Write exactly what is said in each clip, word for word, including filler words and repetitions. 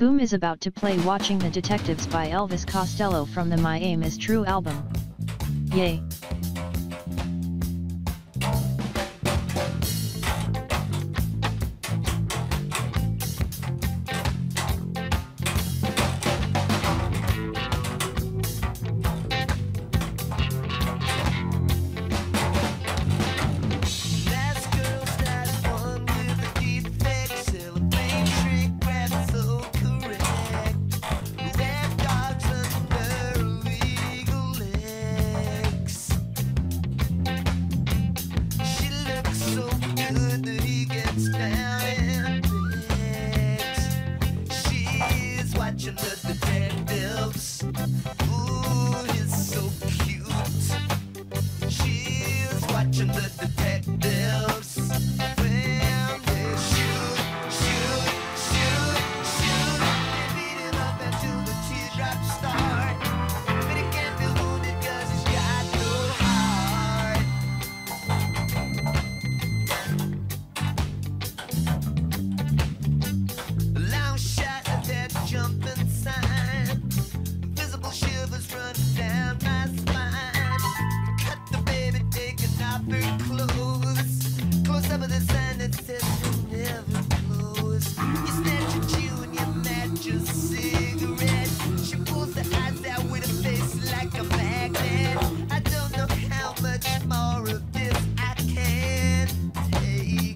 Boom is about to play Watching the Detectives by Elvis Costello from the My Aim is True album. Yay! Watching the detectives. Ooh, he's so cute. She's watching the detectives. When they shoot, shoot, shoot, shoot, they beat him up until the teardrops start. But he can't be wounded 'cause he's got no heart. Long shot at that jumping sign. Visible shivers running down my spine. Cut the baby taking off her clothes. Close up with a sign that says you never close. You snatch a chew and you match a cigarette. She pulls the eyes out with a face like a magnet. I don't know how much more of this I can take.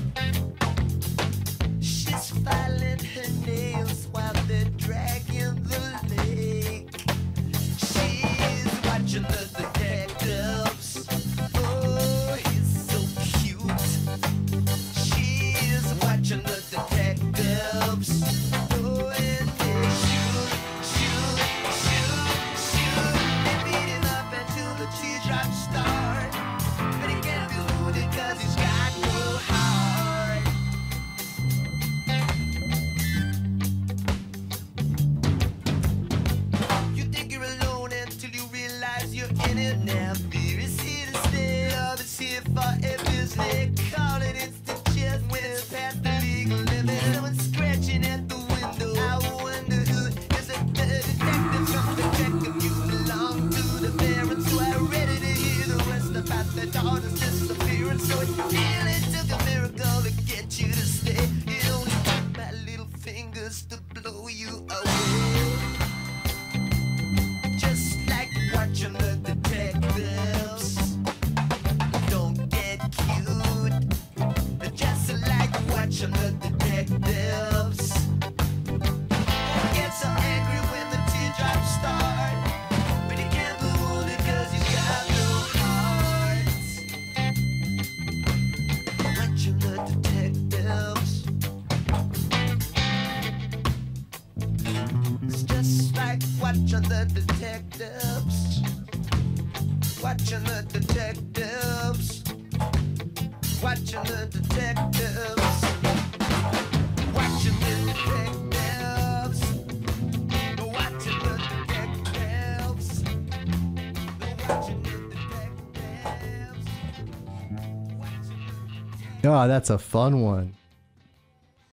She's filing her nails while they're dragging the lake. She's watching the detectives. Oh, he's so cute. She's watching the detectives. Oh, and they shoot, shoot, shoot, shoot. They beat him up until the teardrops start. But he can't be wounded 'cause he's got no heart. You think you're alone until you realize you're in it now. Fear is here to stay, love is here for every's leg. Call it instant chess when it's past the legal limit. Someone's scratching at the window. I wonder who is it. The detective from the detective. You belong to the parents who are ready to hear the rest about their daughter's disappearance. So it really took a miracle to get you to stay. It only took my little fingers to blow you away. Just like watching the detectives. Don't get cute. Just like watching the detectives. Get so angry when the teardrops start. But he can't be wounded 'cause he's got no heart. Watching the detectives. It's just like watching the detectives. Watching the detectives. Watching the detectives. Watching the detectives. Watching the detectives. Watching the detectives. Oh, that's a fun one.